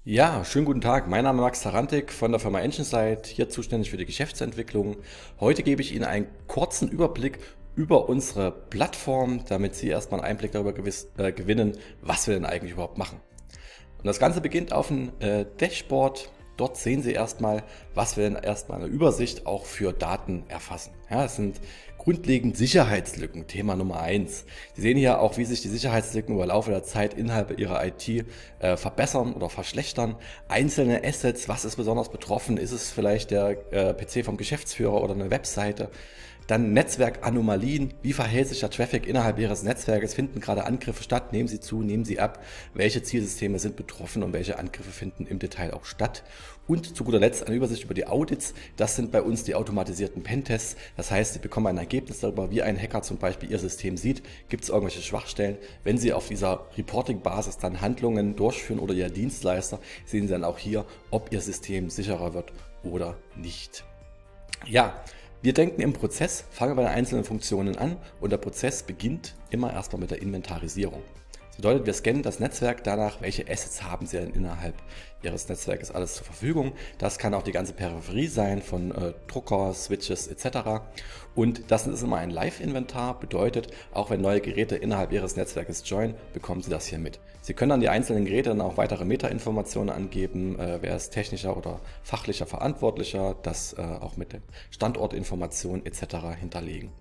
Ja, schönen guten Tag. Mein Name ist Max Tarantik von der Firma EngineSight, hier zuständig für die Geschäftsentwicklung. Heute gebe ich Ihnen einen kurzen Überblick über unsere Plattform, damit Sie erstmal einen Einblick darüber gewinnen, was wir denn eigentlich überhaupt machen. Und das Ganze beginnt auf dem Dashboard. Dort sehen Sie erstmal, was wir denn erstmal eine Übersicht auch für Daten erfassen. Ja, es sind grundlegend Sicherheitslücken, Thema Nummer eins. Sie sehen hier auch, wie sich die Sicherheitslücken über Laufe der Zeit innerhalb Ihrer IT verbessern oder verschlechtern. Einzelne Assets, was ist besonders betroffen? Ist es vielleicht der PC vom Geschäftsführer oder eine Webseite? Dann Netzwerkanomalien. Wie verhält sich der Traffic innerhalb Ihres Netzwerkes? Finden gerade Angriffe statt? Nehmen Sie zu, nehmen Sie ab? Welche Zielsysteme sind betroffen und welche Angriffe finden im Detail auch statt? Und zu guter Letzt eine Übersicht über die Audits. Das sind bei uns die automatisierten Pentests. Das heißt, Sie bekommen ein Ergebnis darüber, wie ein Hacker zum Beispiel Ihr System sieht. Gibt es irgendwelche Schwachstellen? Wenn Sie auf dieser Reporting-Basis dann Handlungen durchführen oder Ihr Dienstleister, sehen Sie dann auch hier, ob Ihr System sicherer wird oder nicht. Ja, wir denken im Prozess, fangen bei den einzelnen Funktionen an und der Prozess beginnt immer erstmal mit der Inventarisierung. Das bedeutet, wir scannen das Netzwerk danach, welche Assets haben Sie denn innerhalb Ihres Netzwerkes alles zur Verfügung. Das kann auch die ganze Peripherie sein von Drucker, Switches etc. Und das ist immer ein Live-Inventar, bedeutet, auch wenn neue Geräte innerhalb Ihres Netzwerkes joinen, bekommen Sie das hier mit. Sie können an die einzelnen Geräte dann auch weitere Meta-Informationen angeben, wer ist technischer oder fachlicher Verantwortlicher, das auch mit den Standortinformationen etc. hinterlegen.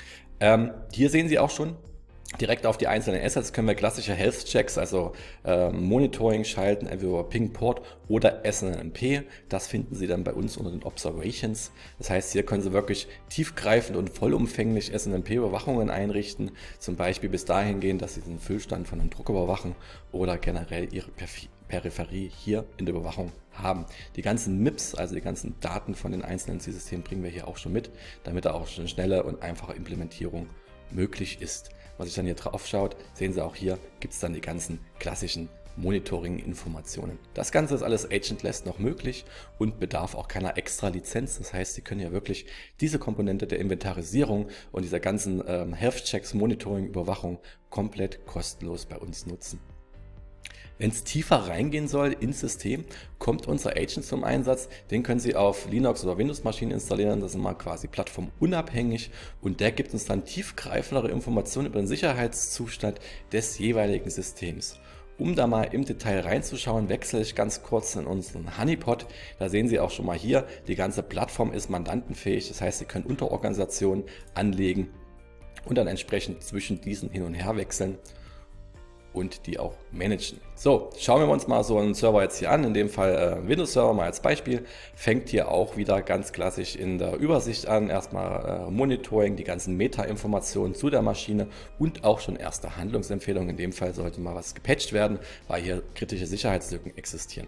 Hier sehen Sie auch schon, direkt auf die einzelnen Assets können wir klassische Health-Checks, also Monitoring schalten, entweder über Ping-Port oder SNMP. Das finden Sie dann bei uns unter den Observations. Das heißt, hier können Sie wirklich tiefgreifend und vollumfänglich SNMP-Überwachungen einrichten. Zum Beispiel bis dahin gehen, dass Sie den Füllstand von einem Druck überwachen oder generell Ihre Peripherie hier in der Überwachung haben. Die ganzen MIPS, also die ganzen Daten von den einzelnen Zielsystemen, bringen wir hier auch schon mit, damit da auch schon schnelle und einfache Implementierung möglich ist. Was sich dann hier drauf schaut, sehen Sie auch hier, gibt es dann die ganzen klassischen Monitoring-Informationen. Das Ganze ist alles agentless noch möglich und bedarf auch keiner extra Lizenz. Das heißt, Sie können ja wirklich diese Komponente der Inventarisierung und dieser ganzen Health-Checks, Monitoring, Überwachung komplett kostenlos bei uns nutzen. Wenn es tiefer reingehen soll ins System, kommt unser Agent zum Einsatz. Den können Sie auf Linux- oder Windows-Maschinen installieren. Das ist mal quasi plattformunabhängig und der gibt uns dann tiefgreifendere Informationen über den Sicherheitszustand des jeweiligen Systems. Um da mal im Detail reinzuschauen, wechsle ich ganz kurz in unseren Honeypot. Da sehen Sie auch schon mal hier, die ganze Plattform ist mandantenfähig. Das heißt, Sie können Unterorganisationen anlegen und dann entsprechend zwischen diesen hin und her wechseln und die auch managen. So, schauen wir uns mal so einen Server jetzt hier an, in dem Fall Windows Server mal als Beispiel, fängt hier auch wieder ganz klassisch in der Übersicht an, erstmal Monitoring, die ganzen Meta-Informationen zu der Maschine und auch schon erste Handlungsempfehlungen. In dem Fall sollte mal was gepatcht werden, weil hier kritische Sicherheitslücken existieren.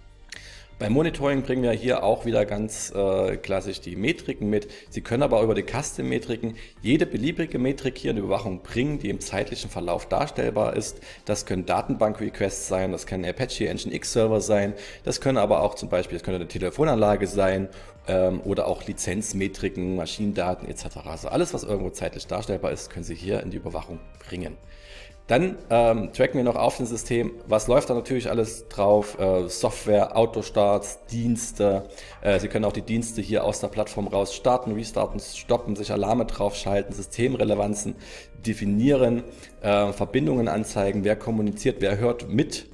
Beim Monitoring bringen wir hier auch wieder ganz klassisch die Metriken mit. Sie können aber über die Custom-Metriken jede beliebige Metrik hier in die Überwachung bringen, die im zeitlichen Verlauf darstellbar ist. Das können Datenbank-Requests sein, das können Apache Nginx-Server sein, das können aber auch zum Beispiel, das könnte eine Telefonanlage sein oder auch Lizenzmetriken, Maschinendaten etc. Also alles, was irgendwo zeitlich darstellbar ist, können Sie hier in die Überwachung bringen. Dann tracken wir noch auf dem System, was läuft da natürlich alles drauf, Software, Autostarts, Dienste. Sie können auch die Dienste hier aus der Plattform raus starten, restarten, stoppen, sich Alarme draufschalten, Systemrelevanzen definieren, Verbindungen anzeigen, wer kommuniziert, wer hört mit.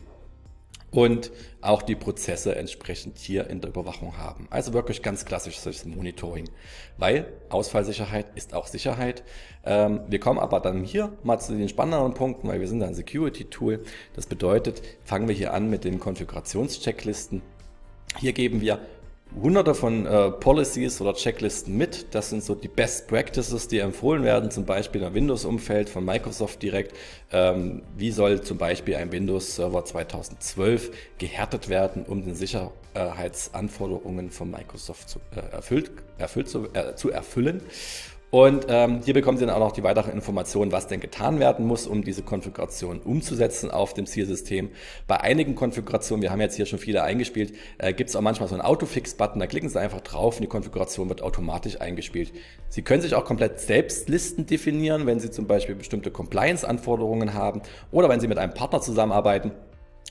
Und auch die Prozesse entsprechend hier in der Überwachung haben. Also wirklich ganz klassisches Monitoring, weil Ausfallsicherheit ist auch Sicherheit. Wir kommen aber dann hier mal zu den spannenderen Punkten, weil wir sind ein Security-Tool. Das bedeutet, fangen wir hier an mit den Konfigurationschecklisten. Hier geben wir hunderte von Policies oder Checklisten mit. Das sind so die Best Practices, die empfohlen werden, zum Beispiel im Windows-Umfeld von Microsoft direkt. Wie soll zum Beispiel ein Windows Server 2012 gehärtet werden, um den Sicherheitsanforderungen von Microsoft zu erfüllen. Und hier bekommen Sie dann auch noch die weiteren Informationen, was denn getan werden muss, um diese Konfiguration umzusetzen auf dem Zielsystem. Bei einigen Konfigurationen, wir haben jetzt hier schon viele eingespielt, gibt es auch manchmal so einen Autofix-Button, da klicken Sie einfach drauf und die Konfiguration wird automatisch eingespielt. Sie können sich auch komplett selbst Listen definieren, wenn Sie zum Beispiel bestimmte Compliance-Anforderungen haben oder wenn Sie mit einem Partner zusammenarbeiten.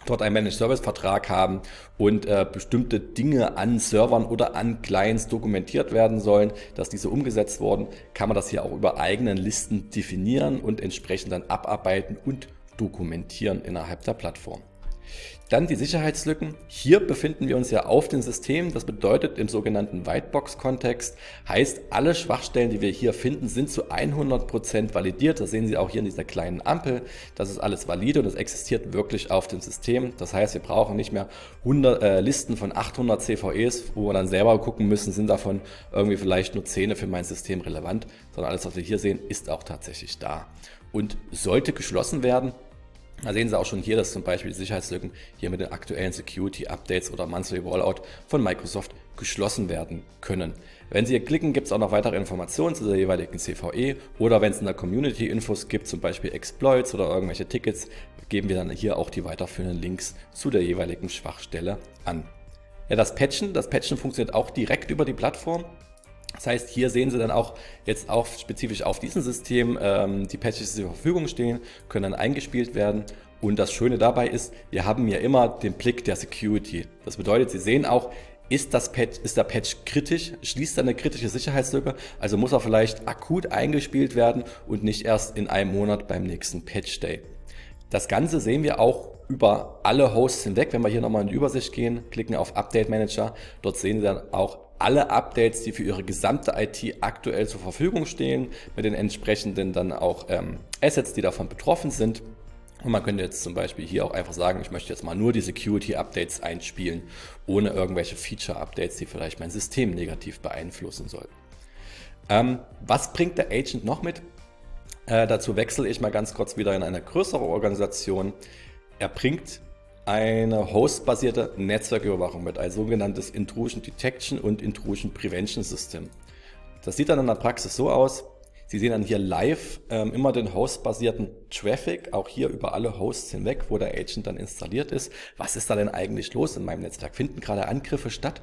dort einen Managed Service Vertrag haben und bestimmte Dinge an Servern oder an Clients dokumentiert werden sollen, dass diese umgesetzt wurden, kann man das hier auch über eigenen Listen definieren und entsprechend dann abarbeiten und dokumentieren innerhalb der Plattform. Dann die Sicherheitslücken. Hier befinden wir uns ja auf dem System. Das bedeutet im sogenannten Whitebox-Kontext, heißt, alle Schwachstellen, die wir hier finden, sind zu 100% validiert. Das sehen Sie auch hier in dieser kleinen Ampel. Das ist alles valide und es existiert wirklich auf dem System. Das heißt, wir brauchen nicht mehr Listen von 800 CVEs, wo wir dann selber gucken müssen, sind davon irgendwie vielleicht nur 10 für mein System relevant, sondern alles, was wir hier sehen, ist auch tatsächlich da und sollte geschlossen werden. Da sehen Sie auch schon hier, dass zum Beispiel die Sicherheitslücken hier mit den aktuellen Security Updates oder Monthly Rollout von Microsoft geschlossen werden können. Wenn Sie hier klicken, gibt es auch noch weitere Informationen zu der jeweiligen CVE oder wenn es in der Community Infos gibt, zum Beispiel Exploits oder irgendwelche Tickets, geben wir dann hier auch die weiterführenden Links zu der jeweiligen Schwachstelle an. Ja, das Patchen funktioniert auch direkt über die Plattform. Das heißt, hier sehen Sie dann auch jetzt auch spezifisch auf diesem System die Patches, die zur Verfügung stehen, können dann eingespielt werden. Und das Schöne dabei ist, wir haben hier immer den Blick der Security. Das bedeutet, Sie sehen auch, ist der Patch kritisch, schließt er eine kritische Sicherheitslücke, also muss er vielleicht akut eingespielt werden und nicht erst in einem Monat beim nächsten Patch Day. Das Ganze sehen wir auch über alle Hosts hinweg. Wenn wir hier nochmal in die Übersicht gehen, klicken auf Update Manager, dort sehen Sie dann auch alle Updates, die für Ihre gesamte IT aktuell zur Verfügung stehen, mit den entsprechenden dann auch Assets, die davon betroffen sind. Und man könnte jetzt zum Beispiel hier auch einfach sagen, ich möchte jetzt mal nur die Security-Updates einspielen, ohne irgendwelche Feature-Updates, die vielleicht mein System negativ beeinflussen sollten. Was bringt der Agent noch mit? Dazu wechsle ich mal ganz kurz wieder in eine größere Organisation. Er bringt eine hostbasierte Netzwerküberwachung mit, ein sogenanntes Intrusion Detection und Intrusion Prevention System. Das sieht dann in der Praxis so aus. Sie sehen dann hier live immer den hostbasierten Traffic, auch hier über alle Hosts hinweg, wo der Agent dann installiert ist. Was ist da denn eigentlich los in meinem Netzwerk? Finden gerade Angriffe statt?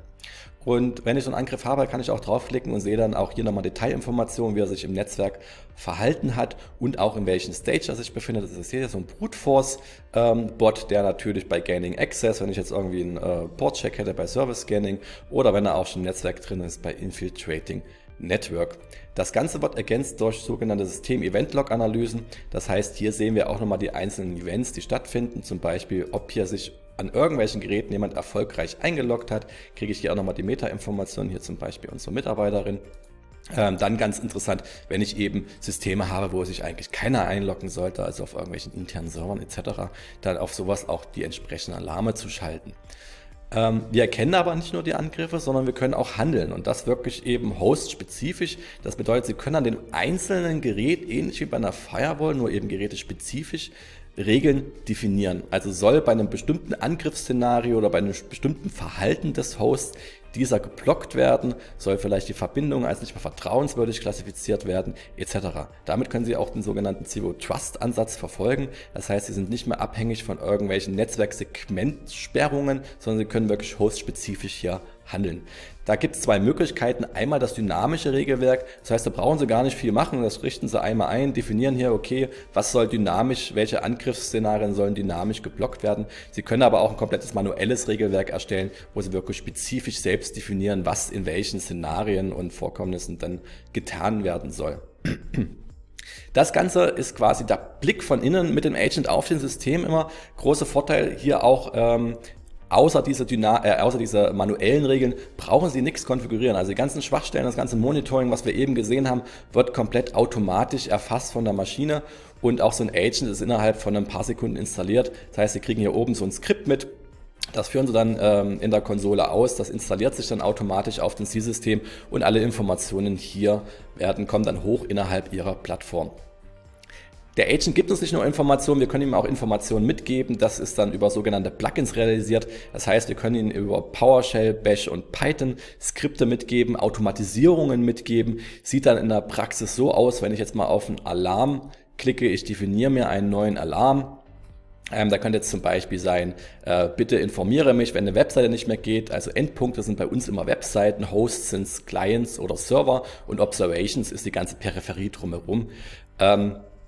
Und wenn ich so einen Angriff habe, kann ich auch draufklicken und sehe dann auch hier nochmal Detailinformationen, wie er sich im Netzwerk verhalten hat und auch in welchem Stage er sich befindet. Das ist hier so ein Brute Force Bot, der natürlich bei Gaining Access, wenn ich jetzt irgendwie einen Port-Check hätte bei Service Scanning oder wenn er auch schon im Netzwerk drin ist bei Infiltrating Network. Das Ganze wird ergänzt durch sogenannte System-Event-Log-Analysen. Das heißt, hier sehen wir auch nochmal die einzelnen Events, die stattfinden. Zum Beispiel, ob hier sich an irgendwelchen Geräten jemand erfolgreich eingeloggt hat. Kriege ich hier auch nochmal die Meta-Informationen, hier zum Beispiel unsere Mitarbeiterin. Dann ganz interessant, wenn ich eben Systeme habe, wo sich eigentlich keiner einloggen sollte, also auf irgendwelchen internen Servern etc., dann auf sowas auch die entsprechenden Alarme zu schalten. Wir erkennen aber nicht nur die Angriffe, sondern wir können auch handeln und das wirklich eben host-spezifisch. Das bedeutet, Sie können an dem einzelnen Gerät, ähnlich wie bei einer Firewall, nur eben gerätespezifisch, Regeln definieren. Also soll bei einem bestimmten Angriffsszenario oder bei einem bestimmten Verhalten des Hosts dieser geblockt werden, soll vielleicht die Verbindung als nicht mehr vertrauenswürdig klassifiziert werden, etc. Damit können Sie auch den sogenannten Zero-Trust-Ansatz verfolgen. Das heißt, Sie sind nicht mehr abhängig von irgendwelchen Netzwerksegmentsperrungen, sondern Sie können wirklich hostspezifisch hier handeln. Da gibt es zwei Möglichkeiten. Einmal das dynamische Regelwerk. Das heißt, da brauchen Sie gar nicht viel machen. Das richten Sie einmal ein, definieren hier, okay, was soll dynamisch, welche Angriffsszenarien sollen dynamisch geblockt werden. Sie können aber auch ein komplettes manuelles Regelwerk erstellen, wo Sie wirklich spezifisch selbst definieren, was in welchen Szenarien und Vorkommnissen dann getan werden soll. Das Ganze ist quasi der Blick von innen mit dem Agent auf den System immer. Großer Vorteil hier auch, außer diese manuellen Regeln brauchen Sie nichts konfigurieren. Also die ganzen Schwachstellen, das ganze Monitoring, was wir eben gesehen haben, wird komplett automatisch erfasst von der Maschine und auch so ein Agent ist innerhalb von ein paar Sekunden installiert. Das heißt, Sie kriegen hier oben so ein Skript mit. Das führen Sie dann in der Konsole aus, das installiert sich dann automatisch auf dem C-System und alle Informationen hier kommen dann hoch innerhalb Ihrer Plattform. Der Agent gibt uns nicht nur Informationen, wir können ihm auch Informationen mitgeben. Das ist dann über sogenannte Plugins realisiert. Das heißt, wir können ihm über PowerShell, Bash und Python Skripte mitgeben, Automatisierungen mitgeben. Sieht dann in der Praxis so aus, wenn ich jetzt mal auf einen Alarm klicke, ich definiere mir einen neuen Alarm. Da könnte jetzt zum Beispiel sein, bitte informiere mich, wenn eine Webseite nicht mehr geht. Also Endpunkte sind bei uns immer Webseiten, Hosts sind Clients oder Server und Observations ist die ganze Peripherie drumherum.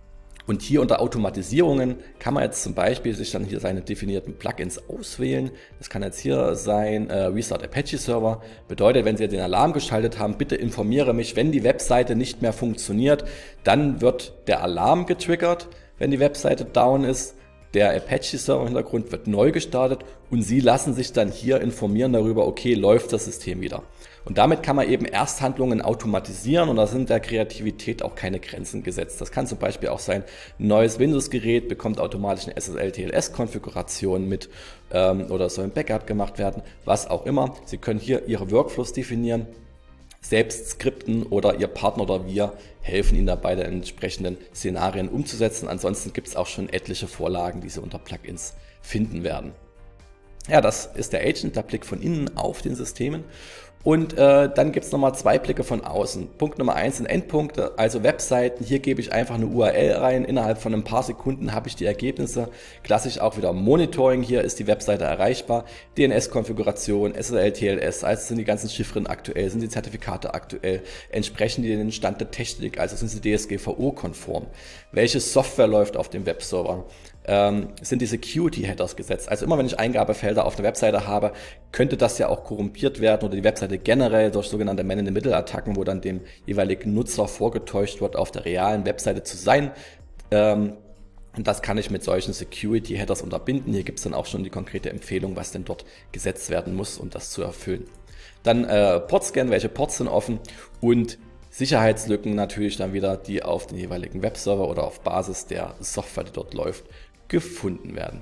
Und hier unter Automatisierungen kann man jetzt zum Beispiel sich dann hier seine definierten Plugins auswählen. Das kann jetzt hier sein, Restart Apache Server. Bedeutet, wenn Sie den Alarm geschaltet haben, bitte informiere mich, wenn die Webseite nicht mehr funktioniert. Dann wird der Alarm getriggert, wenn die Webseite down ist. Der Apache Server im Hintergrund wird neu gestartet und Sie lassen sich dann hier informieren darüber, okay, läuft das System wieder. Und damit kann man eben Ersthandlungen automatisieren und da sind der Kreativität auch keine Grenzen gesetzt. Das kann zum Beispiel auch sein, ein neues Windows-Gerät bekommt automatisch eine SSL-TLS-Konfiguration mit oder soll ein Backup gemacht werden, was auch immer. Sie können hier Ihre Workflows definieren, selbst skripten oder Ihr Partner oder wir helfen Ihnen dabei, die entsprechenden Szenarien umzusetzen. Ansonsten gibt es auch schon etliche Vorlagen, die Sie unter Plugins finden werden. Ja, das ist der Agent, der Blick von innen auf den Systemen. Und dann gibt es nochmal zwei Blicke von außen. Punkt Nummer 1 sind Endpunkte, also Webseiten. Hier gebe ich einfach eine URL rein. Innerhalb von ein paar Sekunden habe ich die Ergebnisse. Klassisch auch wieder Monitoring. Hier ist die Webseite erreichbar. DNS-Konfiguration, SSL, TLS, also sind die ganzen Chiffren aktuell, sind die Zertifikate aktuell, entsprechen die den Stand der Technik, also sind sie DSGVO-konform. Welche Software läuft auf dem Webserver? Sind die Security-Headers gesetzt. Also immer wenn ich Eingabefelder auf der Webseite habe, könnte das ja auch korrumpiert werden oder die Webseite generell durch sogenannte Man-in-the-Middle-Attacken, wo dann dem jeweiligen Nutzer vorgetäuscht wird, auf der realen Webseite zu sein. Und das kann ich mit solchen Security-Headers unterbinden. Hier gibt es dann auch schon die konkrete Empfehlung, was denn dort gesetzt werden muss, um das zu erfüllen. Dann Port-Scan, welche Ports sind offen und Sicherheitslücken natürlich dann wieder, die auf den jeweiligen Webserver oder auf Basis der Software, die dort läuft, gefunden werden.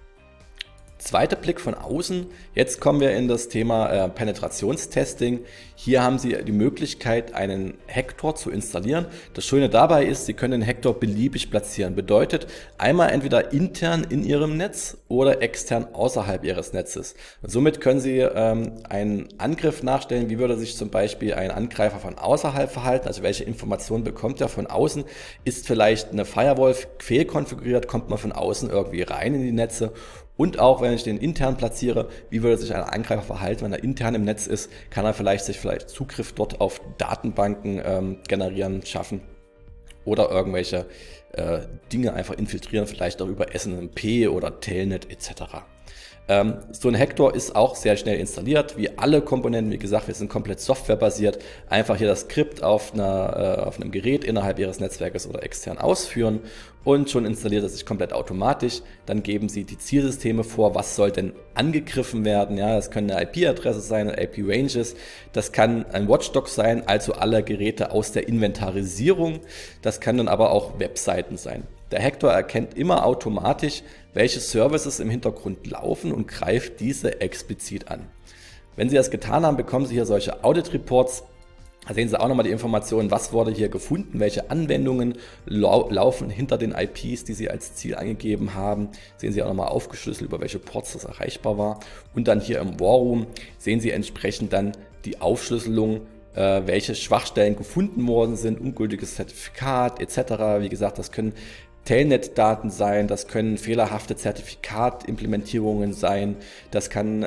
Zweiter Blick von außen. Jetzt kommen wir in das Thema Penetrationstesting. Hier haben Sie die Möglichkeit, einen Hektor zu installieren. Das Schöne dabei ist, Sie können den Hektor beliebig platzieren. Bedeutet, einmal entweder intern in Ihrem Netz oder extern außerhalb Ihres Netzes. Und somit können Sie einen Angriff nachstellen. Wie würde sich zum Beispiel ein Angreifer von außerhalb verhalten? Also welche Informationen bekommt er von außen? Ist vielleicht eine Firewall fehlkonfiguriert? Kommt man von außen irgendwie rein in die Netze? Und auch wenn ich den intern platziere, wie würde sich ein Angreifer verhalten, wenn er intern im Netz ist, kann er vielleicht Zugriff dort auf Datenbanken generieren, schaffen oder irgendwelche Dinge einfach infiltrieren, vielleicht auch über SNMP oder Telnet etc. So ein Hektor ist auch sehr schnell installiert, wie alle Komponenten. Wie gesagt, wir sind komplett softwarebasiert. Einfach hier das Skript auf einem Gerät innerhalb Ihres Netzwerkes oder extern ausführen und schon installiert es sich komplett automatisch. Dann geben Sie die Zielsysteme vor, was soll denn angegriffen werden. Ja, das können eine IP-Adresse sein, IP-Ranges. Das kann ein Watchdog sein, also alle Geräte aus der Inventarisierung. Das kann dann aber auch Webseiten sein. Der Hektor erkennt immer automatisch, welche Services im Hintergrund laufen und greift diese explizit an. Wenn Sie das getan haben, bekommen Sie hier solche Audit Reports. Da sehen Sie auch nochmal die Informationen, was wurde hier gefunden, welche Anwendungen laufen hinter den IPs, die Sie als Ziel angegeben haben. Sehen Sie auch nochmal aufgeschlüsselt, über welche Ports das erreichbar war. Und dann hier im War Room sehen Sie entsprechend dann die Aufschlüsselung, welche Schwachstellen gefunden worden sind, ungültiges Zertifikat etc. Wie gesagt, das können Telnet-Daten sein, das können fehlerhafte Zertifikatimplementierungen sein, das kann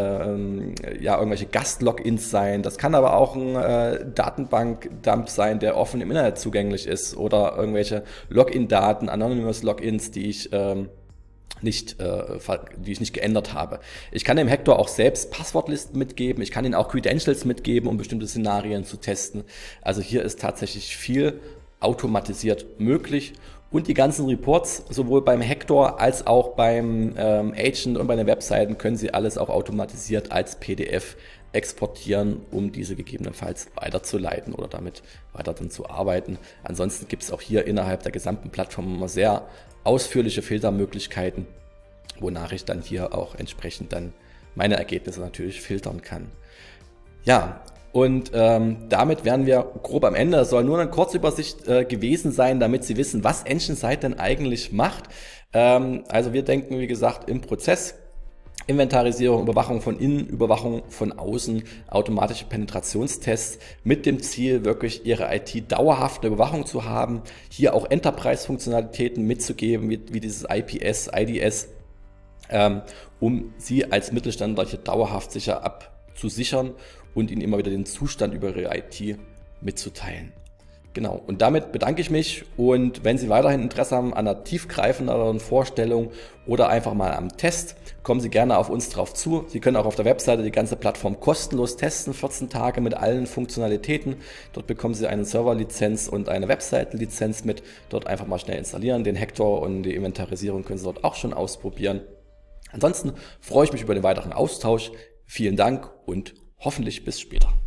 ja irgendwelche Gast-Logins sein, das kann aber auch ein Datenbank-Dump sein, der offen im Internet zugänglich ist oder irgendwelche Login-Daten, Anonymous Logins, die ich nicht geändert habe. Ich kann dem Hektor auch selbst Passwortlisten mitgeben, ich kann ihm auch Credentials mitgeben, um bestimmte Szenarien zu testen. Also hier ist tatsächlich viel automatisiert möglich. Und die ganzen Reports, sowohl beim Hektor als auch beim Agent und bei den Webseiten, können Sie alles auch automatisiert als PDF exportieren, um diese gegebenenfalls weiterzuleiten oder damit weiter dann zu arbeiten. Ansonsten gibt es auch hier innerhalb der gesamten Plattform immer sehr ausführliche Filtermöglichkeiten, wonach ich dann hier auch entsprechend dann meine Ergebnisse natürlich filtern kann. Ja, und damit wären wir grob am Ende. Es soll nur eine Kurzübersicht gewesen sein, damit Sie wissen, was EngineSite denn eigentlich macht. Also wir denken, wie gesagt, im Prozess. Inventarisierung, Überwachung von innen, Überwachung von außen, automatische Penetrationstests mit dem Ziel, wirklich Ihre IT dauerhaft eine Überwachung zu haben, hier auch Enterprise-Funktionalitäten mitzugeben, wie dieses IPS, IDS, um Sie als Mittelständler hier dauerhaft sicher abzusichern und Ihnen immer wieder den Zustand über Ihre IT mitzuteilen. Genau, und damit bedanke ich mich, und wenn Sie weiterhin Interesse haben an einer tiefgreifenderen Vorstellung oder einfach mal am Test, kommen Sie gerne auf uns drauf zu. Sie können auch auf der Webseite die ganze Plattform kostenlos testen, 14 Tage mit allen Funktionalitäten. Dort bekommen Sie eine Serverlizenz und eine Webseitenlizenz mit. Dort einfach mal schnell installieren. Den Hektor und die Inventarisierung können Sie dort auch schon ausprobieren. Ansonsten freue ich mich über den weiteren Austausch. Vielen Dank und hoffentlich bis später.